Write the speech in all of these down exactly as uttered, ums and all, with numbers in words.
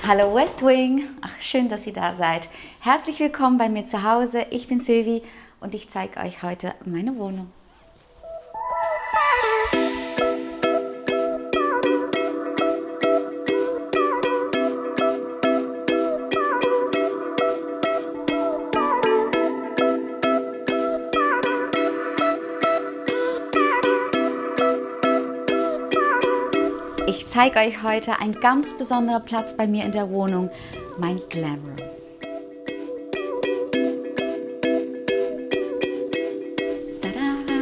Hallo West Wing! Ach, schön, dass ihr da seid. Herzlich willkommen bei mir zu Hause. Ich bin Sylvie und ich zeige euch heute meine Wohnung. Ich zeige euch heute einen ganz besonderen Platz bei mir in der Wohnung, mein Glam Room. Tada!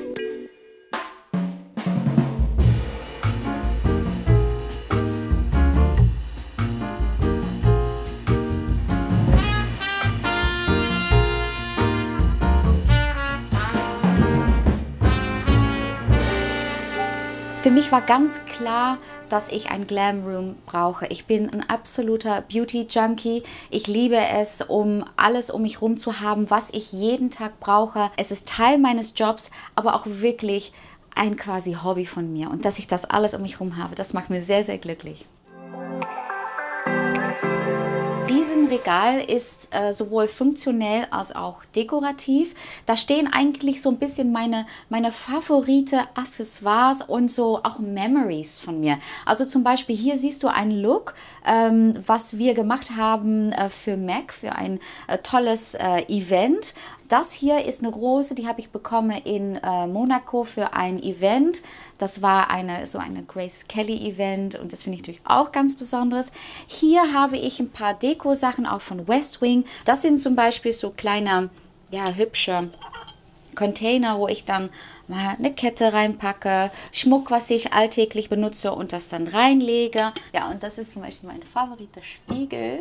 Für mich war ganz klar, dass ich ein Glam Room brauche. Ich bin ein absoluter Beauty Junkie. Ich liebe es, um alles um mich herum zu haben, was ich jeden Tag brauche. Es ist Teil meines Jobs, aber auch wirklich ein quasi Hobby von mir. Und dass ich das alles um mich herum habe, das macht mir sehr, sehr glücklich. Dieses Regal ist äh, sowohl funktionell als auch dekorativ. Da stehen eigentlich so ein bisschen meine, meine Favorite Accessoires und so auch Memories von mir. Also zum Beispiel hier siehst du einen Look, ähm, was wir gemacht haben äh, für Mac, für ein äh, tolles äh, Event. Das hier ist eine Rose, die habe ich bekommen in äh, Monaco für ein Event. Das war eine, so eine Grace Kelly Event und das finde ich natürlich auch ganz Besonderes. Hier habe ich ein paar Deko-Sachen auch von West Wing. Das sind zum Beispiel so kleine, ja, hübsche Container, wo ich dann mal eine Kette reinpacke, Schmuck, was ich alltäglich benutze und das dann reinlege. Ja, und das ist zum Beispiel mein favoriter Spiegel.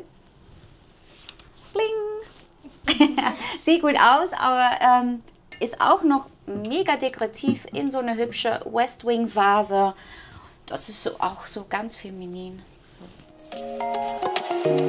Bling! Sieht gut aus, aber ähm, ist auch noch mega dekorativ in so eine hübsche West Wing Vase. Das ist so, auch so ganz feminin. So.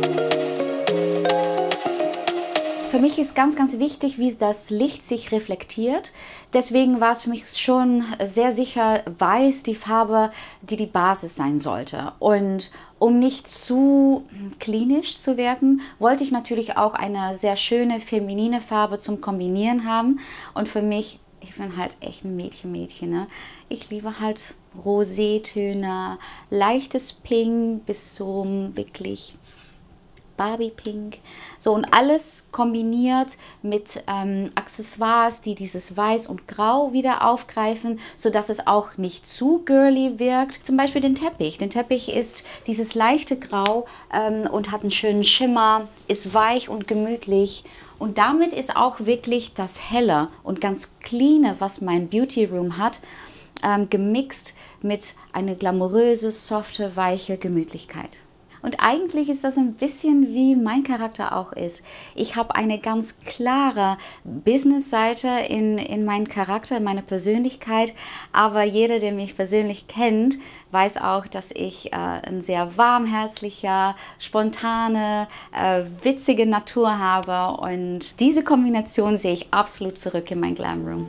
Für mich ist ganz, ganz wichtig, wie das Licht sich reflektiert. Deswegen war es für mich schon sehr sicher weiß die Farbe, die die Basis sein sollte. Und um nicht zu klinisch zu wirken, wollte ich natürlich auch eine sehr schöne feminine Farbe zum Kombinieren haben. Und für mich, ich bin halt echt ein Mädchen-Mädchen, ne? Ich liebe halt Rosé-Töne, leichtes Pink bis zum wirklich Barbie Pink. So, und alles kombiniert mit ähm, Accessoires, die dieses Weiß und Grau wieder aufgreifen, sodass es auch nicht zu girly wirkt. Zum Beispiel den Teppich. Der Teppich ist dieses leichte Grau ähm, und hat einen schönen Schimmer, ist weich und gemütlich. Und damit ist auch wirklich das Helle und ganz cleane, was mein Beauty Room hat, ähm, gemixt mit einer glamouröse, softe, weiche Gemütlichkeit. Und eigentlich ist das ein bisschen wie mein Charakter auch ist. Ich habe eine ganz klare Business-Seite in, in meinen Charakter, in meine Persönlichkeit. Aber jeder, der mich persönlich kennt, weiß auch, dass ich äh, ein sehr warmherzlicher, spontane, äh, witzige Natur habe. Und diese Kombination sehe ich absolut zurück in mein Glam Room.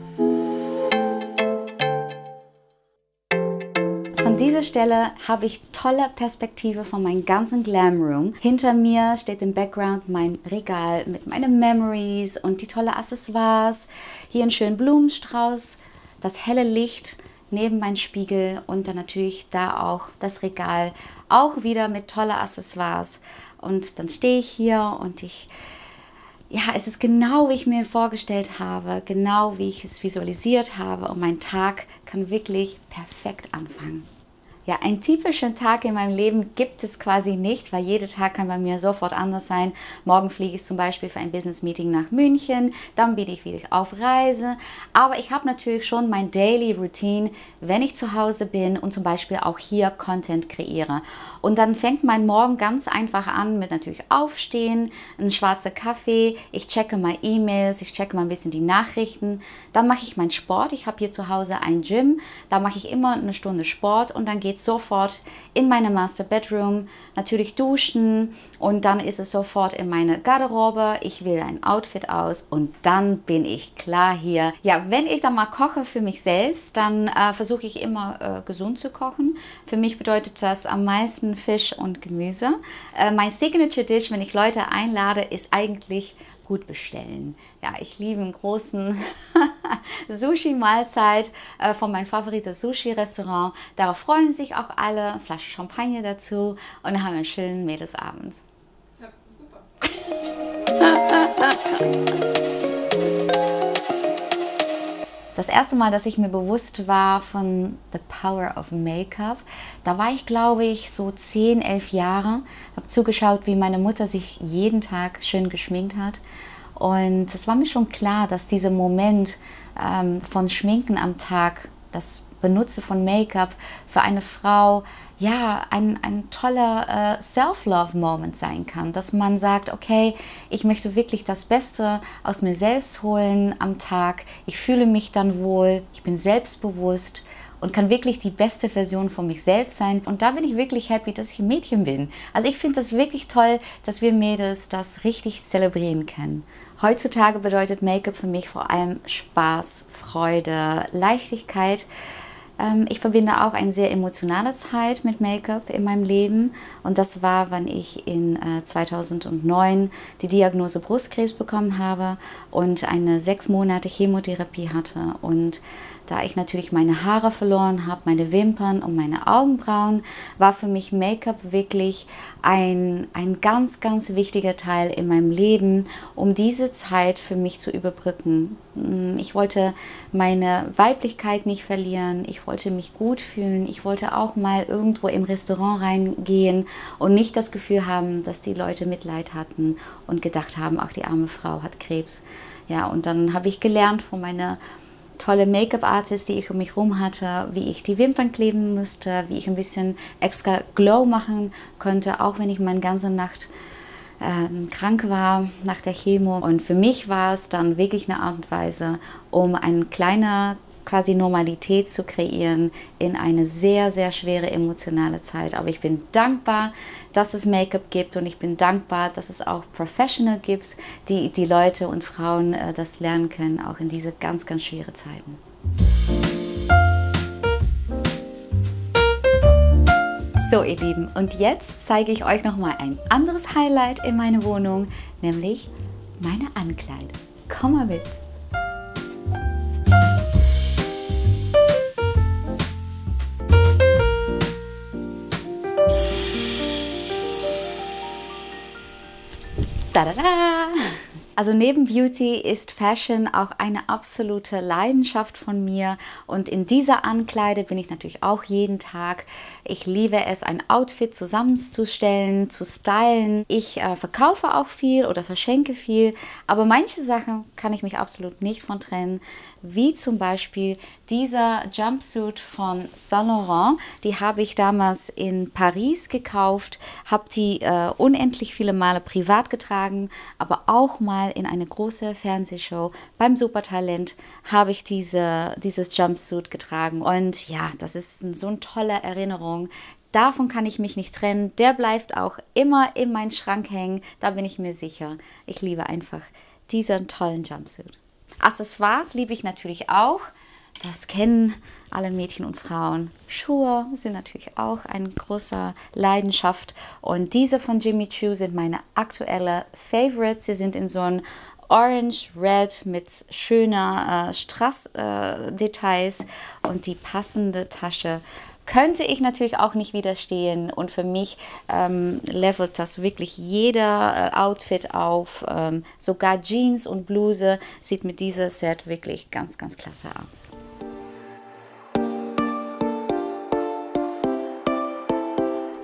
Von dieser Stelle habe ich tolle Perspektive von meinem ganzen Glam Room. Hinter mir steht im Background mein Regal mit meinen Memories und die tolle Accessoires. Hier ein schöner Blumenstrauß, das helle Licht neben meinem Spiegel und dann natürlich da auch das Regal, auch wieder mit tolle Accessoires. Und dann stehe ich hier und ich, ja, es ist genau, wie ich mir vorgestellt habe, genau wie ich es visualisiert habe und mein Tag kann wirklich perfekt anfangen. Ja, einen typischen Tag in meinem Leben gibt es quasi nicht, weil jeder Tag kann bei mir sofort anders sein. Morgen fliege ich zum Beispiel für ein Business-Meeting nach München, dann bin ich wieder auf Reise. Aber ich habe natürlich schon mein Daily Routine, wenn ich zu Hause bin und zum Beispiel auch hier Content kreiere. Und dann fängt mein Morgen ganz einfach an mit natürlich Aufstehen, ein schwarzer Kaffee, ich checke mal E-Mails, ich checke mal ein bisschen die Nachrichten. Dann mache ich meinen Sport, ich habe hier zu Hause ein Gym, da mache ich immer eine Stunde Sport und dann geht es geht sofort in meine Master Bedroom, natürlich duschen und dann ist es sofort in meine Garderobe. Ich wähle ein Outfit aus und dann bin ich klar hier. Ja, wenn ich dann mal koche für mich selbst, dann äh, versuche ich immer äh, gesund zu kochen. Für mich bedeutet das am meisten Fisch und Gemüse. Äh, mein Signature Dish, wenn ich Leute einlade, ist eigentlich gut bestellen. Ja, ich liebe einen großen Sushi-Mahlzeit äh, von meinem favoriten Sushi-Restaurant. Darauf freuen sich auch alle. Eine Flasche Champagner dazu und dann haben wir einen schönen Mädelsabend. Ja, super. Das erste Mal, dass ich mir bewusst war von The Power of Make-up, da war ich, glaube ich, so zehn, elf Jahre. Habe zugeschaut, wie meine Mutter sich jeden Tag schön geschminkt hat. Und es war mir schon klar, dass dieser Moment ähm, von Schminken am Tag, das Benutzen von Make-up für eine Frau, ja, ein, ein toller äh, Self-Love-Moment sein kann. Dass man sagt, okay, ich möchte wirklich das Beste aus mir selbst holen am Tag. Ich fühle mich dann wohl, ich bin selbstbewusst und kann wirklich die beste Version von mich selbst sein. Und da bin ich wirklich happy, dass ich ein Mädchen bin. Also ich finde das wirklich toll, dass wir Mädels das richtig zelebrieren können. Heutzutage bedeutet Make-up für mich vor allem Spaß, Freude, Leichtigkeit. Ich verbinde auch eine sehr emotionale Zeit mit Make-up in meinem Leben und das war, wann ich in äh, zweitausendneun die Diagnose Brustkrebs bekommen habe und eine sechs Monate Chemotherapie hatte. Und da ich natürlich meine Haare verloren habe, meine Wimpern und meine Augenbrauen, war für mich Make-up wirklich ein, ein ganz, ganz wichtiger Teil in meinem Leben, um diese Zeit für mich zu überbrücken. Ich wollte meine Weiblichkeit nicht verlieren, ich wollte mich gut fühlen, ich wollte auch mal irgendwo im Restaurant reingehen und nicht das Gefühl haben, dass die Leute Mitleid hatten und gedacht haben, ach, die arme Frau hat Krebs. Ja, und dann habe ich gelernt von meiner tolle Make-up-Artist, die ich um mich herum hatte, wie ich die Wimpern kleben musste, wie ich ein bisschen extra Glow machen konnte, auch wenn ich meine ganze Nacht äh, krank war nach der Chemo. Und für mich war es dann wirklich eine Art und Weise, um eine kleine quasi Normalität zu kreieren in eine sehr, sehr schwere emotionale Zeit. Aber ich bin dankbar, dass es Make-up gibt und ich bin dankbar, dass es auch Professional gibt, die die Leute und Frauen äh, das lernen können, auch in diese ganz, ganz schwere Zeiten. So ihr Lieben, und jetzt zeige ich euch nochmal ein anderes Highlight in meiner Wohnung, nämlich meine Ankleide. Komm mal mit! Da, da, da. Also neben Beauty ist Fashion auch eine absolute Leidenschaft von mir und in dieser Ankleide bin ich natürlich auch jeden Tag. Ich liebe es, ein Outfit zusammenzustellen, zu stylen. Ich äh, verkaufe auch viel oder verschenke viel, aber manche Sachen kann ich mich absolut nicht von trennen, wie zum Beispiel dieser Jumpsuit von Saint Laurent. Die habe ich damals in Paris gekauft, habe die äh, unendlich viele Male privat getragen, aber auch mal in eine große Fernsehshow beim Supertalent habe ich diese, dieses Jumpsuit getragen. Und ja, das ist so eine tolle Erinnerung. Davon kann ich mich nicht trennen. Der bleibt auch immer in meinen Schrank hängen. Da bin ich mir sicher. Ich liebe einfach diesen tollen Jumpsuit. Accessoires liebe ich natürlich auch. Das kennen alle Mädchen und Frauen. Schuhe sind natürlich auch eine große Leidenschaft. Und diese von Jimmy Choo sind meine aktuelle Favorites. Sie sind in so einem Orange Red mit schöner äh, Strass-Details äh, und die passende Tasche könnte ich natürlich auch nicht widerstehen. Und für mich ähm, levelt das wirklich jeder äh, Outfit auf. Ähm, sogar Jeans und Bluse sieht mit diesem Set wirklich ganz, ganz klasse aus.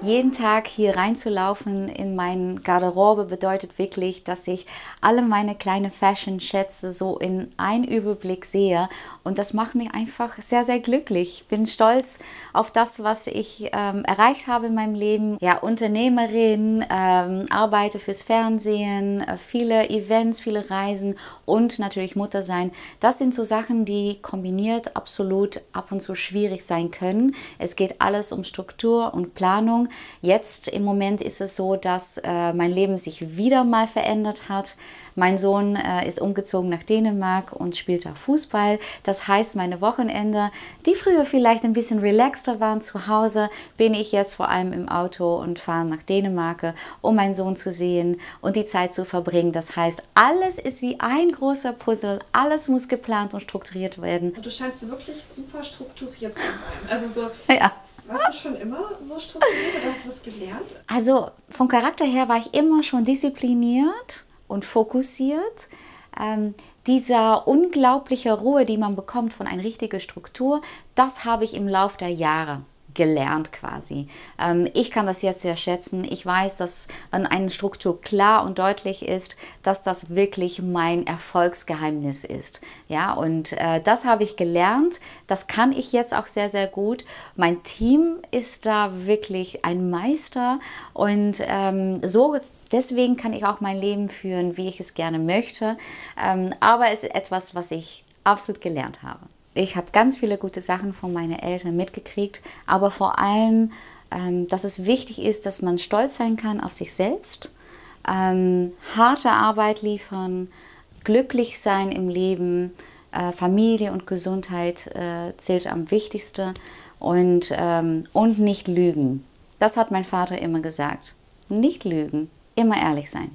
jeden Tag hier reinzulaufen in meine Garderobe bedeutet wirklich, dass ich alle meine kleinen Fashion-Schätze so in einen Überblick sehe. Und das macht mich einfach sehr, sehr glücklich. Ich bin stolz auf das, was ich ähm, erreicht habe in meinem Leben. Ja, Unternehmerin, ähm, arbeite fürs Fernsehen, äh, viele Events, viele Reisen und natürlich Mutter sein. Das sind so Sachen, die kombiniert absolut ab und zu schwierig sein können. Es geht alles um Struktur und Planung. Jetzt im Moment ist es so, dass äh, mein Leben sich wieder mal verändert hat. Mein Sohn äh, ist umgezogen nach Dänemark und spielt da Fußball. Das heißt, meine Wochenende, die früher vielleicht ein bisschen relaxter waren zu Hause, bin ich jetzt vor allem im Auto und fahre nach Dänemark, um meinen Sohn zu sehen und die Zeit zu verbringen. Das heißt, alles ist wie ein großer Puzzle. Alles muss geplant und strukturiert werden. Du scheinst wirklich super strukturiert zu sein. Also so... Ja. Warst du schon immer so strukturiert oder hast du das gelernt? Also vom Charakter her war ich immer schon diszipliniert und fokussiert. Ähm, dieser unglaubliche Ruhe, die man bekommt von einer richtigen Struktur, das habe ich im Laufe der Jahre gelernt quasi. Ähm, ich kann das jetzt sehr schätzen. Ich weiß, dass wenn eine Struktur klar und deutlich ist, dass das wirklich mein Erfolgsgeheimnis ist. Ja, und äh, das habe ich gelernt. Das kann ich jetzt auch sehr, sehr gut. Mein Team ist da wirklich ein Meister und ähm, so deswegen kann ich auch mein Leben führen, wie ich es gerne möchte. Ähm, aber es ist etwas, was ich absolut gelernt habe. Ich habe ganz viele gute Sachen von meinen Eltern mitgekriegt, aber vor allem, ähm, dass es wichtig ist, dass man stolz sein kann auf sich selbst, ähm, harte Arbeit liefern, glücklich sein im Leben, äh, Familie und Gesundheit äh, zählt am wichtigsten und, ähm, und nicht lügen. Das hat mein Vater immer gesagt. Nicht lügen, immer ehrlich sein.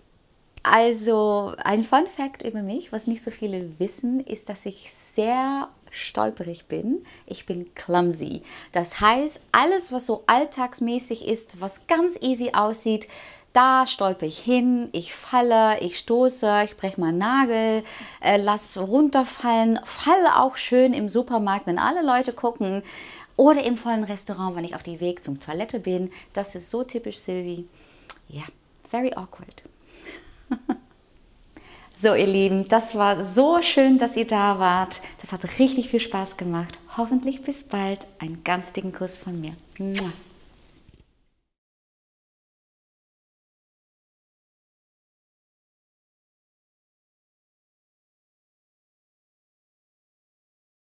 Also ein Fun Fact über mich, was nicht so viele wissen, ist, dass ich sehr stolperig bin. Ich bin clumsy. Das heißt, alles, was so alltagsmäßig ist, was ganz easy aussieht, da stolper ich hin, ich falle, ich stoße, ich breche meinen Nagel, äh, lass runterfallen, falle auch schön im Supermarkt, wenn alle Leute gucken oder im vollen Restaurant, wenn ich auf dem Weg zum Toilette bin. Das ist so typisch Sylvie. Ja, yeah, very awkward. So, ihr Lieben, das war so schön, dass ihr da wart. Das hat richtig viel Spaß gemacht. Hoffentlich bis bald. Einen ganz dicken Kuss von mir. Mua.